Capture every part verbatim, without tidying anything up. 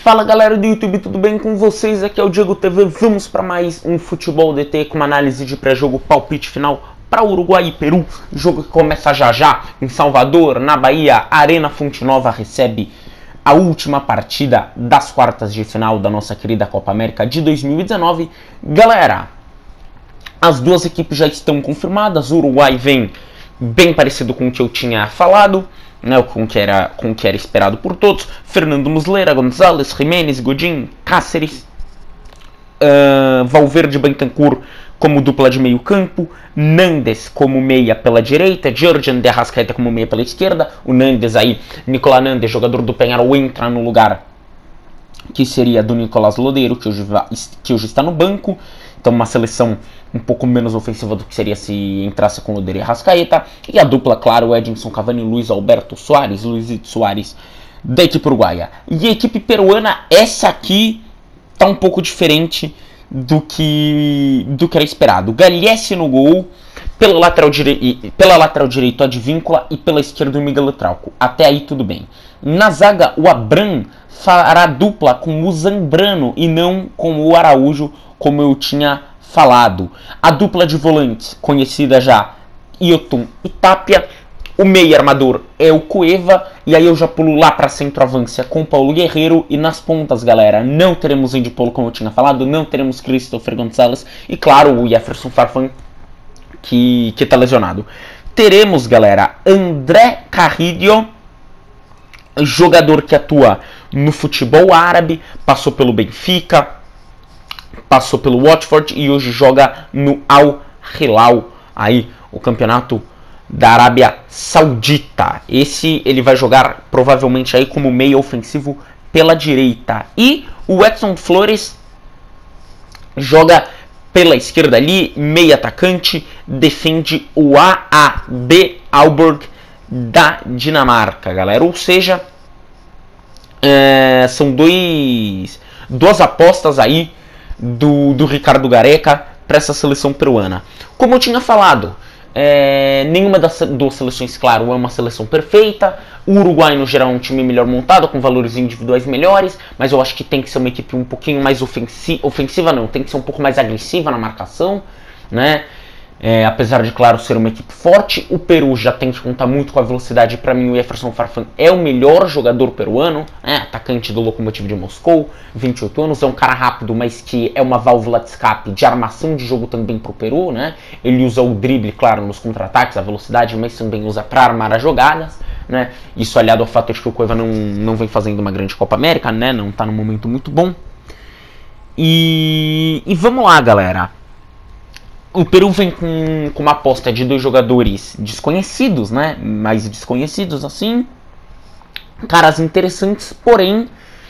Fala galera do YouTube, tudo bem com vocês? Aqui é o Diego T V, vamos para mais um Futebol D T com uma análise de pré-jogo, palpite final para Uruguai e Peru. Jogo que começa já já em Salvador, na Bahia. A Arena Fonte Nova recebe a última partida das quartas de final da nossa querida Copa América de dois mil e dezenove. Galera, as duas equipes já estão confirmadas. O Uruguai vem bem parecido com o que eu tinha falado, né, com o que era, com o que era esperado por todos. Fernando Muslera, Gonzalez, Jiménez, Godin, Cáceres, uh, Valverde, Bentancur como dupla de meio campo, Nandes como meia pela direita, Jordan de Arrascaeta como meia pela esquerda. O Nandes aí, Nicolás Nandes, jogador do Peñarol, entra no lugar que seria do Nicolás Lodeiro, que hoje, que hoje está no banco. Então uma seleção um pouco menos ofensiva do que seria se entrasse com o Lodeiro e Arrascaeta. E a dupla, claro, Edinson Cavani e Luiz Alberto Soares, Luizito Soares, da equipe uruguaia. E a equipe peruana, essa aqui tá um pouco diferente do que, do que era esperado. Galhesse no gol, pela lateral, direi pela lateral direito Advíncula e pela esquerda o Miguel Trauco. Até aí tudo bem. Na zaga, o Abram fará dupla com o Zambrano e não com o Araújo, como eu tinha falado. A dupla de volantes, conhecida já, Yotun e Tapia. O meio armador é o Cueva. E aí eu já pulo lá para centroavância com o Paulo Guerreiro. E nas pontas, galera, não teremos Andy Polo, como eu tinha falado. Não teremos Christopher Gonzalez. E claro, o Jefferson Farfán, que, que tá lesionado. Teremos, galera, André Carrillo, jogador que atua no futebol árabe. Passou pelo Benfica, passou pelo Watford e hoje joga no Al Hilal, aí o campeonato da Arábia Saudita. Esse ele vai jogar provavelmente aí como meio ofensivo pela direita. E o Edson Flores joga pela esquerda ali, meio atacante, defende o A A B Aalborg da Dinamarca, galera. Ou seja, é, são dois, duas apostas aí do, do Ricardo Gareca para essa seleção peruana. Como eu tinha falado, é, nenhuma das duas seleções, claro, é uma seleção perfeita. O Uruguai, no geral, é um time melhor montado, com valores individuais melhores, mas eu acho que tem que ser uma equipe um pouquinho mais ofensiva, ofensiva não, tem que ser um pouco mais agressiva na marcação, né? É, apesar de, claro, ser uma equipe forte. O Peru já tem que contar muito com a velocidade. Para mim, o Jefferson Farfán é o melhor jogador peruano, né? Atacante do Lokomotiv de Moscou, vinte e oito anos, é um cara rápido, mas que é uma válvula de escape, de armação de jogo também para o Peru, né? Ele usa o drible, claro, nos contra-ataques, a velocidade, mas também usa para armar as jogadas, né? Isso aliado ao fato de que o Cueva não, não vem fazendo uma grande Copa América, né? Não está num momento muito bom. E, e vamos lá, galera. O Peru vem com, com uma aposta de dois jogadores desconhecidos, né? Mais desconhecidos, assim. Caras interessantes, porém...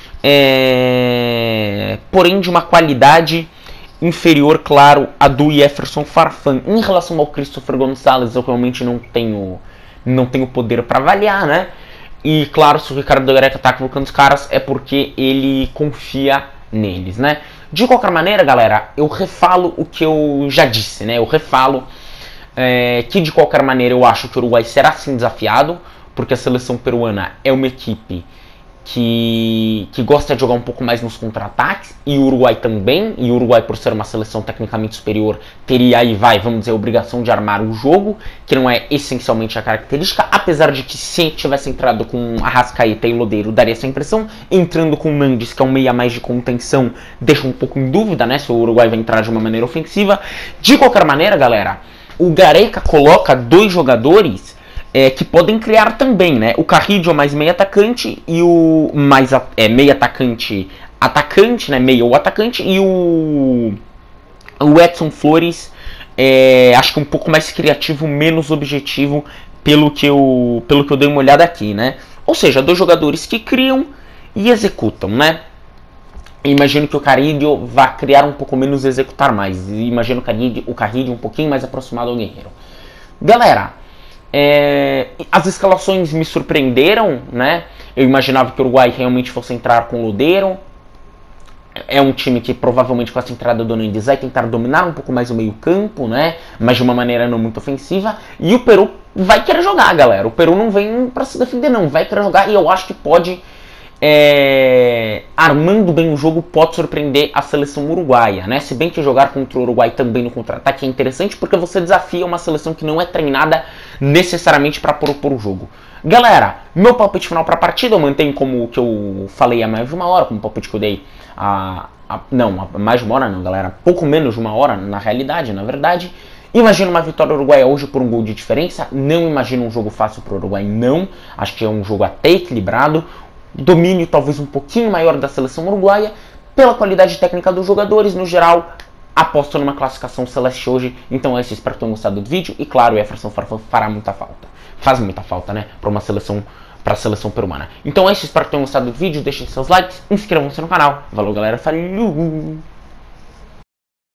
É... Porém de uma qualidade inferior, claro, a do Jefferson Farfán. Em relação ao Christopher Gonzalez, eu realmente não tenho, não tenho poder para avaliar, né? E, claro, se o Ricardo Gareca tá colocando os caras, é porque ele confia neles, né? De qualquer maneira, galera, eu refalo o que eu já disse, né? Eu refalo é, que, de qualquer maneira, eu acho que o Uruguai será sim desafiado, porque a seleção peruana é uma equipe que, que gosta de jogar um pouco mais nos contra-ataques, e o Uruguai também, e o Uruguai, por ser uma seleção tecnicamente superior, teria aí, vai, vamos dizer, a obrigação de armar o jogo, que não é essencialmente a característica, apesar de que se tivesse entrado com Arrascaeta e Lodeiro, daria essa impressão. Entrando com Nandes, que é um meia mais de contenção, deixa um pouco em dúvida, né, se o Uruguai vai entrar de uma maneira ofensiva. De qualquer maneira, galera, o Gareca coloca dois jogadores É, que podem criar também, né? O Carrillo é mais meio atacante e o mais é meio atacante atacante, né? Meio ou atacante, e o o Edson Flores é, acho que um pouco mais criativo, menos objetivo, pelo que eu pelo que eu dei uma olhada aqui, né? Ou seja, dois jogadores que criam e executam, né? Imagino que o Carrillo vá criar um pouco menos e executar mais. Imagino o Carrillo, o Carrillo um pouquinho mais aproximado ao Guerreiro. Galera, É, as escalações me surpreenderam, né? Eu imaginava que o Uruguai realmente fosse entrar com o Lodeiro. É um time que provavelmente com essa entrada do Nandes vai tentar dominar um pouco mais o meio campo, né? Mas de uma maneira não muito ofensiva. E o Peru vai querer jogar, galera. O Peru não vem pra se defender, não. Vai querer jogar, e eu acho que pode é, armando bem o jogo, pode surpreender a seleção uruguaia, né? Se bem que jogar contra o Uruguai também no contra-ataque é interessante, porque você desafia uma seleção que não é treinada necessariamente para propor o jogo. Galera, meu palpite final para a partida eu mantenho como o que eu falei há mais de uma hora, como o palpite que eu dei a, a, não, a mais de uma hora não, galera, pouco menos de uma hora na realidade, na verdade. Imagino uma vitória uruguaia hoje por um gol de diferença, não imagino um jogo fácil para o Uruguai, não, acho que é um jogo até equilibrado, domínio talvez um pouquinho maior da seleção uruguaia, pela qualidade técnica dos jogadores, no geral, aposto numa classificação celeste hoje. Então é isso, espero que tenham gostado do vídeo, e claro, o Jefferson fará muita falta, faz muita falta, né, para uma seleção, para a seleção peruana. Então é isso, espero que tenham gostado do vídeo, deixem seus likes, inscrevam-se no canal, valeu galera, falou!